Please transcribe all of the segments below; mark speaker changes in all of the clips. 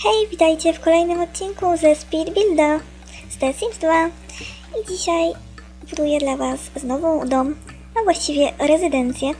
Speaker 1: Hej, witajcie w kolejnym odcinku ze Speed Builda z The Sims 2 i dzisiaj buduję dla Was znowu dom, a właściwie rezydencję.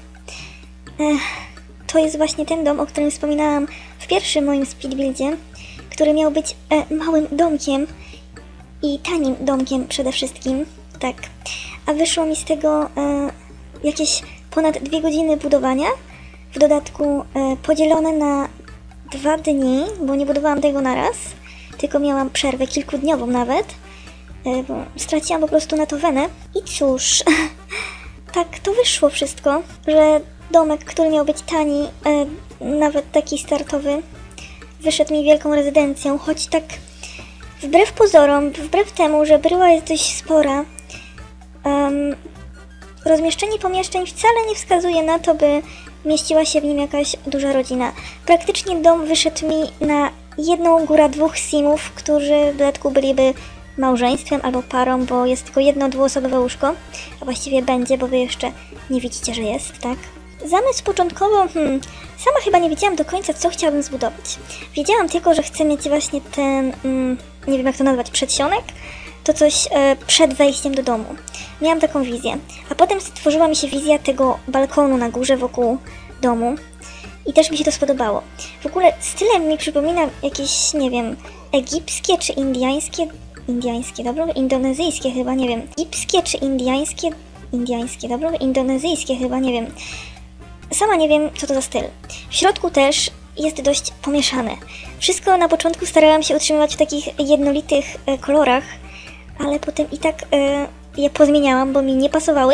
Speaker 1: To jest właśnie ten dom, o którym wspominałam w pierwszym moim Speed Buildzie, który miał być małym domkiem i tanim domkiem przede wszystkim, tak. A wyszło mi z tego jakieś ponad 2 godziny budowania, w dodatku podzielone na 2 dni, bo nie budowałam tego na raz, tylko miałam przerwę kilkudniową nawet, bo straciłam po prostu na to wenę. I cóż, tak to wyszło wszystko, że domek, który miał być tani, nawet taki startowy, wyszedł mi wielką rezydencją, choć tak wbrew pozorom, wbrew temu, że bryła jest dość spora, rozmieszczenie pomieszczeń wcale nie wskazuje na to, by mieściła się w nim jakaś duża rodzina. Praktycznie dom wyszedł mi na jedną, góra 2 simów, którzy w dodatku byliby małżeństwem albo parą, bo jest tylko jedno dwuosobowe łóżko, a właściwie będzie, bo wy jeszcze nie widzicie, że jest, tak? Zamysł początkowo, sama chyba nie wiedziałam do końca, co chciałabym zbudować. Wiedziałam tylko, że chcę mieć właśnie ten, nie wiem jak to nazwać, przedsionek, to coś przed wejściem do domu. Miałam taką wizję, a potem stworzyła mi się wizja tego balkonu na górze wokół domu i też mi się to spodobało. W ogóle stylem mi przypomina jakieś, nie wiem, egipskie czy indyjskie, dobra? Indonezyjskie chyba, nie wiem. Egipskie czy indyjskie, dobra? Indonezyjskie chyba, nie wiem. Sama nie wiem, co to za styl. W środku też jest dość pomieszane. Wszystko na początku starałam się utrzymywać w takich jednolitych kolorach, ale potem i tak je pozmieniałam, bo mi nie pasowały.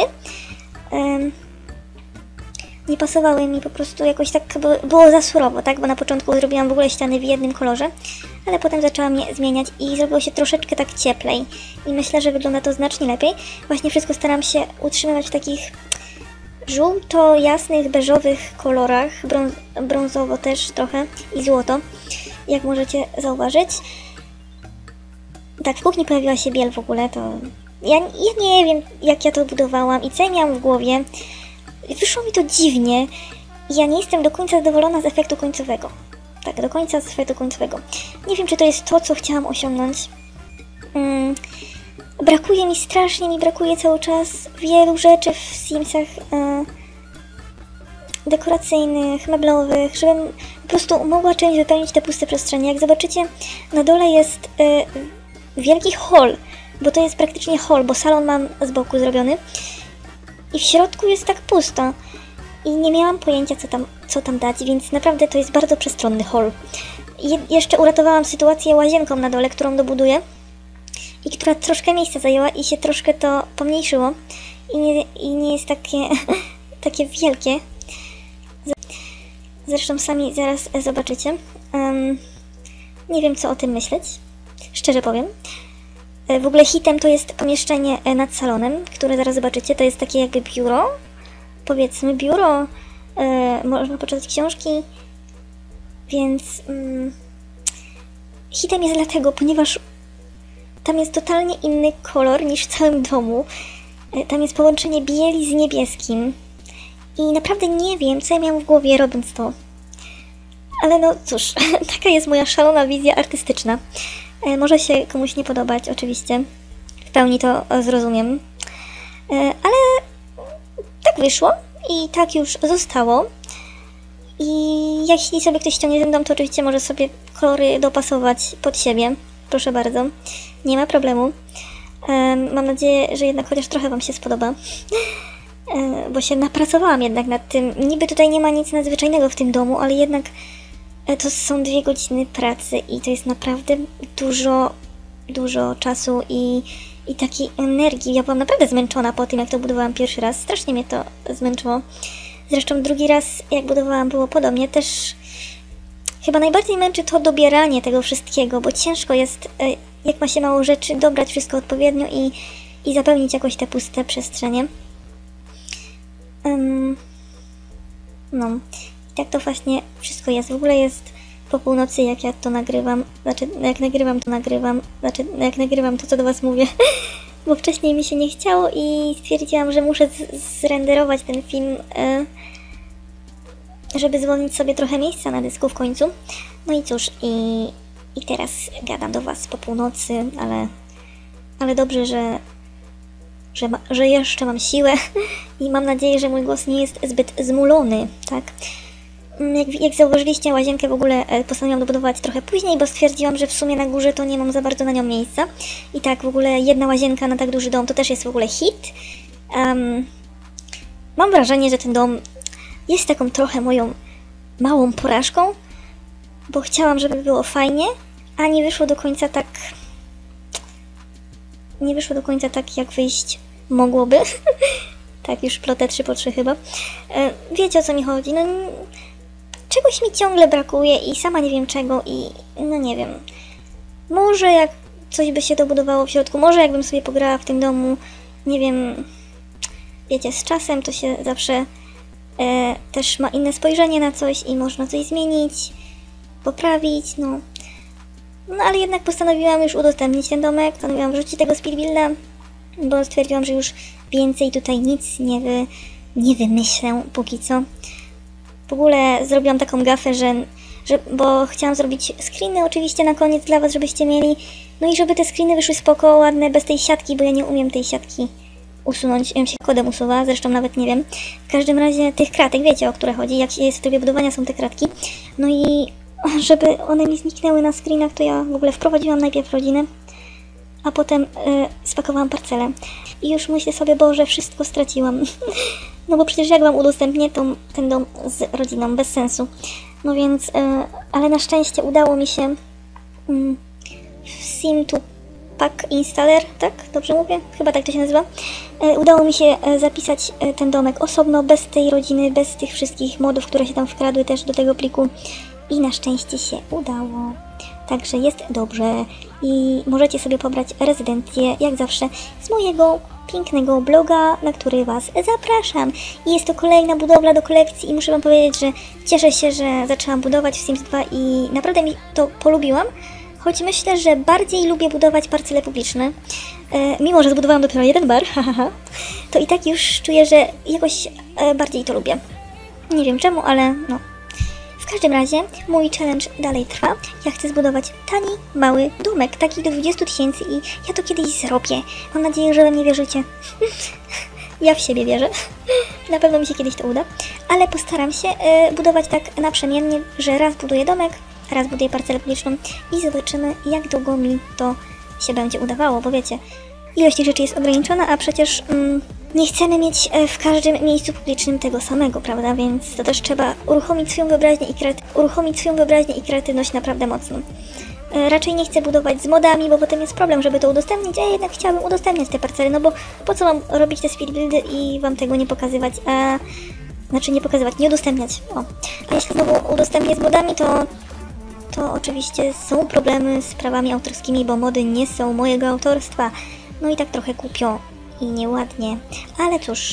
Speaker 1: Nie pasowały mi po prostu jakoś tak, było za surowo, tak? Bo na początku zrobiłam w ogóle ściany w jednym kolorze, ale potem zaczęłam je zmieniać i zrobiło się troszeczkę tak cieplej. I myślę, że wygląda to znacznie lepiej. Właśnie wszystko staram się utrzymywać w takich żółto-jasnych, beżowych kolorach, brązowo też trochę i złoto, jak możecie zauważyć. Tak, w kuchni pojawiła się biel w ogóle, to ja nie wiem, jak ja to budowałam i co ja miałam w głowie. Wyszło mi to dziwnie i ja nie jestem do końca zadowolona z efektu końcowego. Tak, do końca z efektu końcowego. Nie wiem, czy to jest to, co chciałam osiągnąć. Brakuje mi, strasznie mi brakuje cały czas wielu rzeczy w Simsach dekoracyjnych, meblowych, żebym po prostu mogła czymś wypełnić te puste przestrzenie. Jak zobaczycie, na dole jest wielki hall, bo to jest praktycznie hall, bo salon mam z boku zrobiony i w środku jest tak pusto i nie miałam pojęcia, co tam dać, więc naprawdę to jest bardzo przestronny hall. Jeszcze uratowałam sytuację łazienką na dole, którą dobuduję i która troszkę miejsca zajęła i się troszkę to pomniejszyło i nie jest takie wielkie. Zresztą sami zaraz zobaczycie. Nie wiem, co o tym myśleć, szczerze powiem. W ogóle hitem to jest pomieszczenie nad salonem, które zaraz zobaczycie. To jest takie jakby biuro, powiedzmy biuro, można poczytać książki, więc hitem jest dlatego, ponieważ tam jest totalnie inny kolor niż w całym domu. Tam jest połączenie bieli z niebieskim i naprawdę nie wiem, co ja miałam w głowie robiąc to. Ale no cóż, taka jest moja szalona wizja artystyczna. Może się komuś nie podobać, oczywiście. W pełni to zrozumiem. Ale tak wyszło i tak już zostało. I jeśli sobie ktoś ściągnie ten dom, to oczywiście może sobie kolory dopasować pod siebie. Proszę bardzo. Nie ma problemu. Mam nadzieję, że jednak chociaż trochę Wam się spodoba. Bo się napracowałam jednak nad tym. Niby tutaj nie ma nic nadzwyczajnego w tym domu, ale jednak to są 2 godziny pracy i to jest naprawdę dużo czasu i takiej energii. Ja byłam naprawdę zmęczona po tym, jak to budowałam pierwszy raz. Strasznie mnie to zmęczyło. Zresztą drugi raz, jak budowałam, było podobnie. Też chyba najbardziej męczy to dobieranie tego wszystkiego, bo ciężko jest, jak ma się mało rzeczy, dobrać wszystko odpowiednio i zapełnić jakoś te puste przestrzenie. No. I tak to właśnie wszystko jest. W ogóle jest po północy, jak ja to nagrywam. Znaczy, jak nagrywam to, co do Was mówię. Bo wcześniej mi się nie chciało i stwierdziłam, że muszę zrenderować ten film, żeby zwolnić sobie trochę miejsca na dysku w końcu. No i cóż, i i teraz gadam do Was po północy, ale dobrze, że jeszcze mam siłę i mam nadzieję, że mój głos nie jest zbyt zmulony, tak? Jak zauważyliście, łazienkę w ogóle postanowiłam dobudować trochę później, bo stwierdziłam, że w sumie na górze to nie mam za bardzo na nią miejsca. I tak w ogóle jedna łazienka na tak duży dom to też jest w ogóle hit. Mam wrażenie, że ten dom jest taką trochę moją małą porażką, bo chciałam, żeby było fajnie, a nie wyszło do końca tak... Nie wyszło do końca tak, jak wyjść mogłoby. Tak, już plotę 3x3 chyba. Wiecie, o co mi chodzi. No, czegoś mi ciągle brakuje i sama nie wiem czego i no nie wiem. Może jak coś by się dobudowało w środku, może jakbym sobie pograła w tym domu, nie wiem, wiecie, z czasem to się zawsze też ma inne spojrzenie na coś i można coś zmienić, poprawić, no. No ale jednak postanowiłam już udostępnić ten domek, postanowiłam wrzucić tego speedbuilda, bo stwierdziłam, że już więcej tutaj nic nie wymyślę póki co. W ogóle zrobiłam taką gafę, bo chciałam zrobić screeny oczywiście na koniec dla Was, żebyście mieli. No i żeby te screeny wyszły spoko, ładne, bez tej siatki, bo ja nie umiem tej siatki usunąć. Ja się kodem usuwa, zresztą nawet nie wiem. W każdym razie tych kratek, wiecie o które chodzi, jak jest w trybie budowania są te kratki. No i żeby one mi zniknęły na screenach, to ja w ogóle wprowadziłam najpierw rodzinę, a potem spakowałam parcelę. I już myślę sobie, Boże, wszystko straciłam. No bo przecież jak Wam udostępnię ten dom z rodziną, bez sensu. No więc, ale na szczęście udało mi się w Sim2Pack Installer, tak? Dobrze mówię? Chyba tak to się nazywa. Udało mi się zapisać ten domek osobno, bez tej rodziny, bez tych wszystkich modów, które się tam wkradły też do tego pliku. I na szczęście się udało. Także jest dobrze i możecie sobie pobrać rezydencję, jak zawsze, z mojego pięknego bloga, na który Was zapraszam. I jest to kolejna budowla do kolekcji i muszę Wam powiedzieć, że cieszę się, że zaczęłam budować w Sims 2 i naprawdę mi to polubiłam, choć myślę, że bardziej lubię budować parcele publiczne. Mimo że zbudowałam dopiero jeden bar, to i tak już czuję, że jakoś bardziej to lubię. Nie wiem czemu, ale no. W każdym razie mój challenge dalej trwa. Ja chcę zbudować tani, mały domek, taki do 20 000 i ja to kiedyś zrobię. Mam nadzieję, że we mnie wierzycie. Ja w siebie wierzę. Na pewno mi się kiedyś to uda. Ale postaram się budować tak naprzemiennie, że raz buduję domek, raz buduję parcelę publiczną i zobaczymy, jak długo mi to się będzie udawało, bo wiecie, ilość tych rzeczy jest ograniczona, a przecież nie chcemy mieć w każdym miejscu publicznym tego samego, prawda? Więc to też trzeba uruchomić swoją wyobraźnię i kreatywność naprawdę mocno. Raczej nie chcę budować z modami, bo potem jest problem, żeby to udostępnić, a ja jednak chciałabym udostępniać te parcele, no bo po co mam robić te speedbuildy i Wam tego nie pokazywać, znaczy nie pokazywać, nie udostępniać, o. A jeśli znowu udostępnię z modami, to oczywiście są problemy z prawami autorskimi, bo mody nie są mojego autorstwa. No i tak trochę głupio i nieładnie, ale cóż.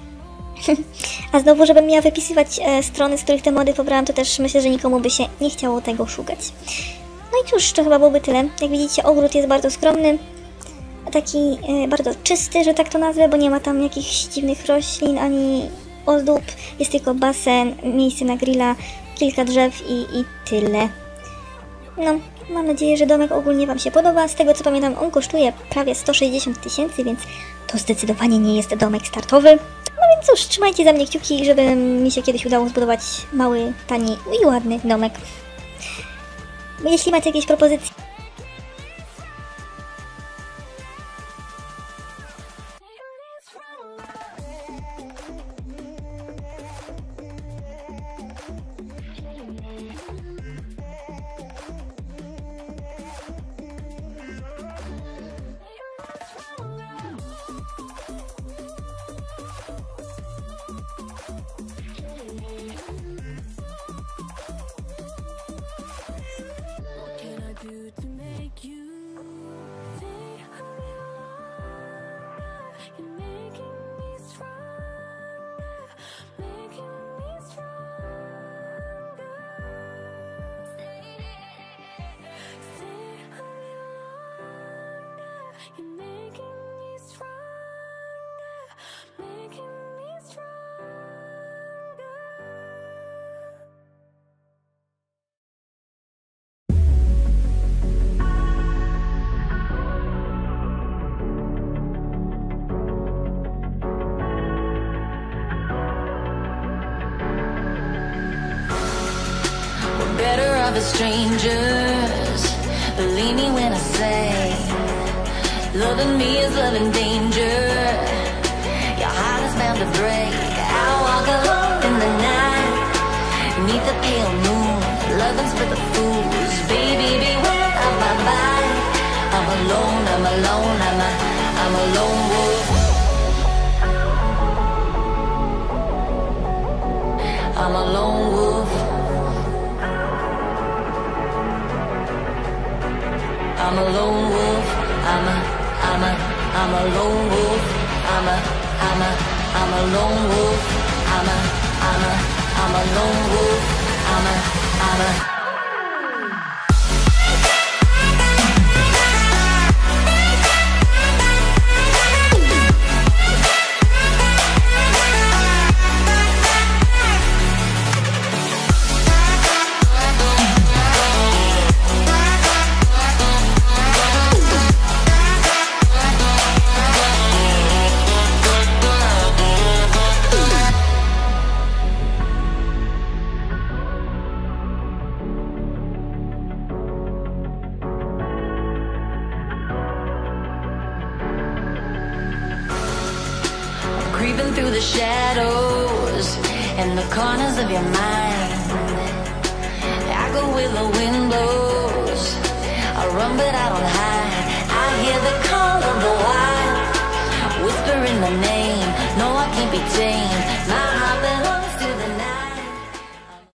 Speaker 1: A znowu, żebym miała wypisywać strony, z których te mody pobrałam, to też myślę, że nikomu by się nie chciało tego szukać. No i cóż, to chyba byłoby tyle. Jak widzicie, ogród jest bardzo skromny, taki bardzo czysty, że tak to nazwę, bo nie ma tam jakichś dziwnych roślin ani ozdób. Jest tylko basen, miejsce na grilla, kilka drzew i tyle. No, mam nadzieję, że domek ogólnie Wam się podoba. Z tego co pamiętam, on kosztuje prawie 160 000, więc to zdecydowanie nie jest domek startowy. No więc cóż, trzymajcie za mnie kciuki, żeby mi się kiedyś udało zbudować mały, tani i ładny domek. Jeśli macie jakieś propozycje...
Speaker 2: do of strangers. Believe me when I say, loving me is loving danger. Your heart is bound to break. I walk alone in the night, beneath the pale moon, loving's for the fools. Baby, beware of my bite. I'm alone, I'm alone, I'm a lone wolf. I'm a lone wolf. I'm a lone wolf. I'm a lone wolf. I'm a lone wolf. I'm a lone wolf. I'm a creeping through the shadows and the corners of your mind. I go where the wind blows. I run but I don't hide. I hear the call of the wild, whispering the name. No, I can't be tamed.